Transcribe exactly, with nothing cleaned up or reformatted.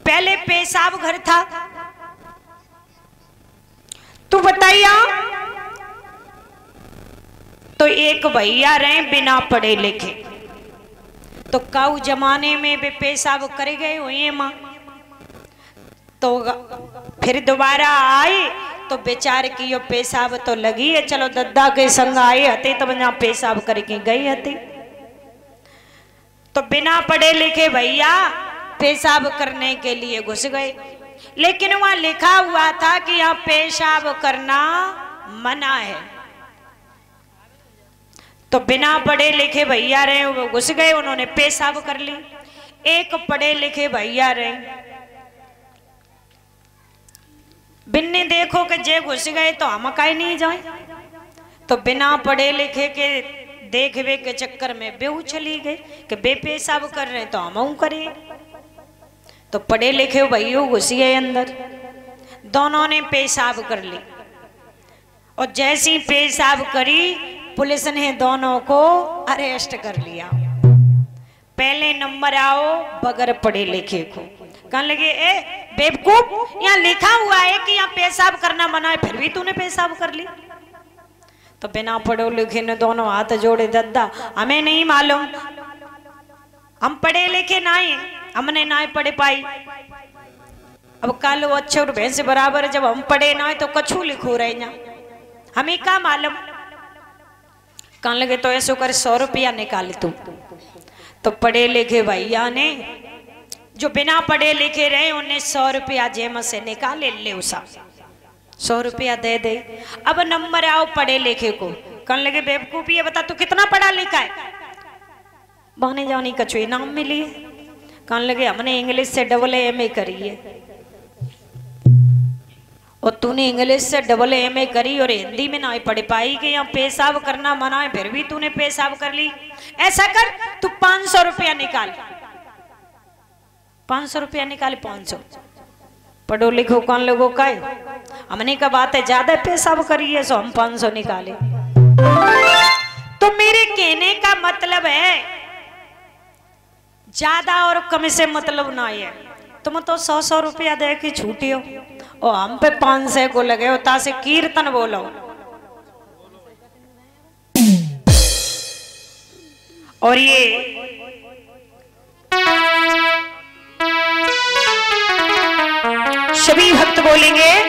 पहले पेशाब घर था। तू बताइया, तो एक भैया रहे बिना पढ़े लिखे, तो काऊ जमाने में वे पेशाब कर गए हुए माँ, तो फिर दोबारा आए तो बेचारे की यो पेशाब तो लगी है, चलो दद्दा के संग आए हते तो वहां पेशाब करके गई हती। तो बिना पढ़े लिखे भैया पेशाब करने के लिए घुस गए, लेकिन वहां लिखा हुआ था कि यहाँ पेशाब करना मना है। तो बिना पढ़े लिखे भैया रहे वो घुस गए, उन्होंने पेशाब कर ली। एक पढ़े लिखे भैया रहे, बिन्ने देखो कि जे घुस गए तो हम काहे नहीं जाए, तो बिना पढ़े लिखे के देखवे के चक्कर में बेहू चली गई कि बे पेशाब कर रहे तो हम करें। तो पढ़े लिखे भैया घुस गए अंदर, दोनों ने पेशाब कर ली, और जैसी पेशाब करी पुलिस ने दोनों को अरेस्ट कर लिया। पहले नंबर आओ बगैर पढ़े लिखे को, कहने लगे ए बेवकूफ, यहाँ लिखा हुआ है कि यहाँ पेशाब करना मना है, फिर भी तूने पेशाब कर ली। तो बिना पढ़े लिखे ने दोनों हाथ जोड़े, दद्दा हमें नहीं मालूम, हम पढ़े लिखे ना है, हमने ना पढ़े पाई। अब कल वो अच्छे और भैंस बराबर, जब हम पढ़े ना है तो कछू लिखो रहे ना, हमें क्या मालूम। कहने लगे तो ऐसो कर सौ रुपया निकाल तू। तो पढ़े लिखे भैया ने, जो बिना पढ़े लिखे रहे, उन्हें सौ रुपया जेब से निकाले, ले उसा सौ रुपया दे दे। अब नंबर आओ पढ़े लिखे को, कहने लगे बेवकूफ ये बता तू कितना पढ़ा लिखा है। बहने जानी कछुए नाम मिली है। कहने लगे हमने इंग्लिश से डबल एम ए करी है। और तूने इंग्लिश से डबल एम ए करी और हिंदी में ना पढ़ पाई कि यहाँ पेशाब करना मना है, फिर भी तूने पेशाब कर ली। ऐसा कर तू पांच सौ रुपया निकाल, पांच सौ रुपया निकाले। पांच सौ पढ़ो लिखो कौन लोगों का है, हमने का बात है ज्यादा पेशाब करी है, सो हम पांच सौ निकाले। तो मेरे कहने का मतलब है ज्यादा और कम से मतलब ना है। तुम तो सौ सौ रुपया दे के छूटे हो और हम पे पांच सौ को लगे हो, तासे कीर्तन बोलो। और ये सभी भक्त बोलेंगे